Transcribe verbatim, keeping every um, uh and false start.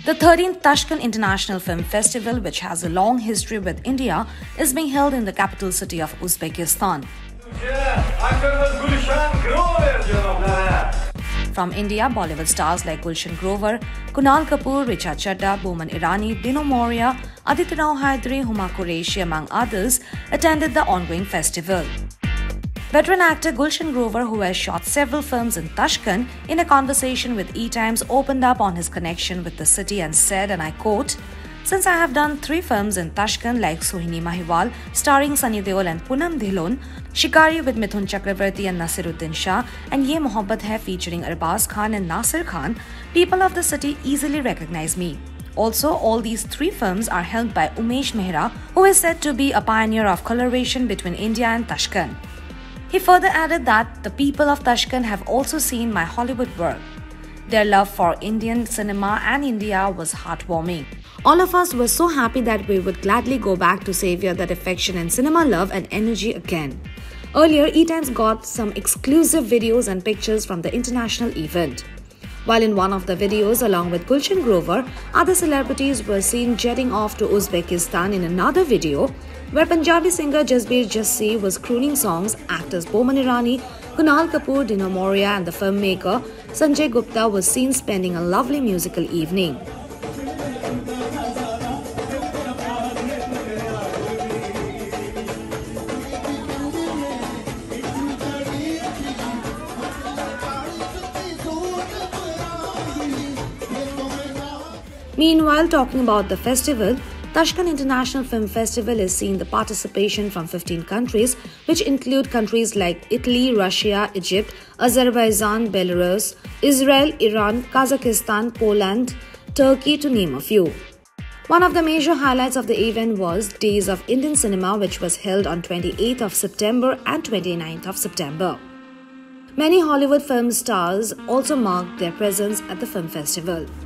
The thirteenth Tashkent International Film Festival, which has a long history with India, is being held in the capital city of Uzbekistan. From India, Bollywood stars like Gulshan Grover, Kunal Kapoor, Richa Chadda, Boman Irani, Dino Moria, Aditya Rao Hydari, Huma Qureshi, among others, attended the ongoing festival. Veteran actor Gulshan Grover, who has shot several films in Tashkent, in a conversation with E-Times opened up on his connection with the city and said, and I quote, "Since I have done three films in Tashkent like Sohini Mahiwal starring Sunny Deol and Poonam Dhillon, Shikari with Mithun Chakravarti and Nasiruddin Shah, and Ye Mohabbat Hai featuring Arbaz Khan and Nasir Khan, people of the city easily recognize me. Also, all these three films are helmed by Umesh Mehra, who is said to be a pioneer of collaboration between India and Tashkent." He further added that the people of Tashkent have also seen my Hollywood work. Their love for Indian cinema and India was heartwarming. All of us were so happy that we would gladly go back to savor that affection and cinema love and energy again. Earlier, E-Times got some exclusive videos and pictures from the international event. While in one of the videos, along with Gulshan Grover, other celebrities were seen jetting off to Uzbekistan. In another video, where Punjabi singer Jasbir Jassi was crooning songs, actors Boman Irani, Kunal Kapoor, Dino Moria and the filmmaker Sanjay Gupta was seen spending a lovely musical evening. Meanwhile, talking about the festival, Tashkent International Film Festival is seeing the participation from fifteen countries, which include countries like Italy, Russia, Egypt, Azerbaijan, Belarus, Israel, Iran, Kazakhstan, Poland, Turkey, to name a few. One of the major highlights of the event was Days of Indian Cinema, which was held on twenty-eighth of September and twenty-ninth of September. Many Hollywood film stars also marked their presence at the film festival.